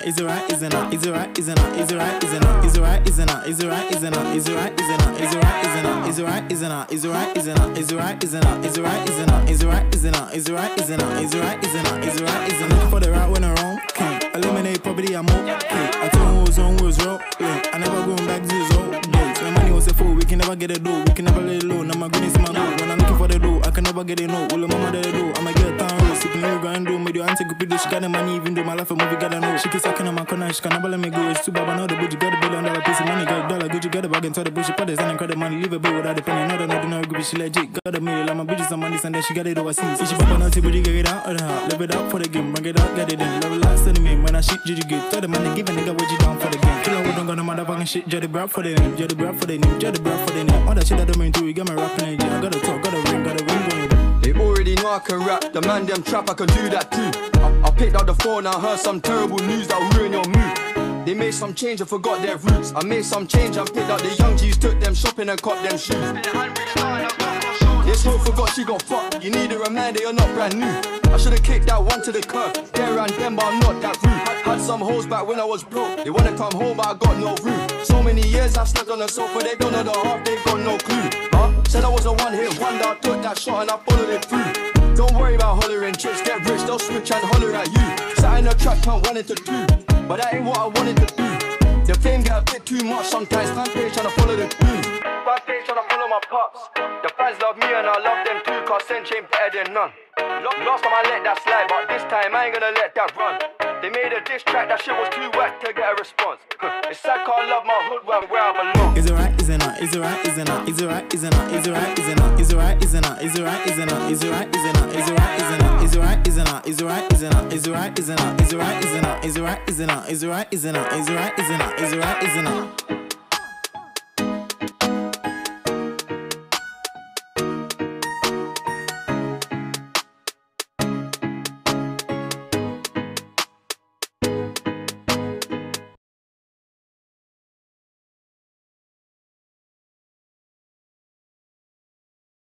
is it right, is it not, is it right, is it not, is it right, is it not, is it right, is it not, is it right, is it not, is it right, is it not, is it right, is it not, is it right, is it not, is it right, is it not, is it right, is it not, is it right, is it not, is it right, is it not, is it right, is it not, is it right, is it not, is it right, is it not, for the right when I'm wrong, can't eliminate property, I'm okay. I told him what was wrong, what was wrong, I never going back to his old days. When money was a fool, we can never get a dough, we can never let it low. Now my goodness, my dough. When I'm looking for the dough, I can never get it no. All of mama that I do, I'ma get down road. Sipping no grind do, made your auntie could do. She got the money, even though my life a movie, gotta know. She keeps sucking on my corner, she can never let me go. It's too bad, I know the budget, got $1 billion piece of money, got $1, good, you got a bag and tell the bullshit. Put this and credit money, leave a bill without a penny. Another no, do not agree, she legit. Got a million, like my bitches on money, and then she got it overseas. If she pop on her but you get it out of the house. Live it out for the game, bring it out, get it in. Level last to the main, when I shit, you get. Tell the money, give a nigga what you down for the game. Kill her, we don't got no motherfucking shit, judge the brap for the name, judge the brap for the name, judge the brap for the name. All that shit that I mean to, you got me rapping again. I gotta talk, gotta ring going. They already know I can rap, the man them trap, I can do that too. I picked up the phone, I heard some terrible news that'll ruin your mood. They made some change and forgot their roots. I made some change and picked up the young G's, took them shopping and caught them shoes. This hoe forgot she got fucked. You need a reminder you're not brand new. I should've kicked that one to the curb. There and them, but I'm not that rude. Had some hoes back when I was broke. They wanna come home, but I got no room. So many years I've slept on the sofa, they don't know the half, they got no clue. Said I was a one-hit wonder, I took that shot and I followed it through. Don't worry about hollering, chicks get rich, they'll switch and holler at you. Sat in the track, count 1 into 2, but that ain't what I wanted to do. The fame get a bit too much sometimes, fan page tryna follow the crew. Fan page tryna follow my pops. The fans love me and I love them too, cause Sench ain't better than none. Last time I let that slide, but this time I ain't gonna let that run. They made a diss track, that shit was too whack to get a response. It's sad cause I love my hood where I belong. Is it right, is it not, is it right, is it not, is it right, is it not, is it right, is it not, is it right, is it not, is it right, is it not, is it right, is it not, is it right, is it not, is it right, is it not, is it right, is it not, is it right, is it not, is it right, is it not, is it right, is it not, is it right, is it not, is it right, is it not, is it right, is it not.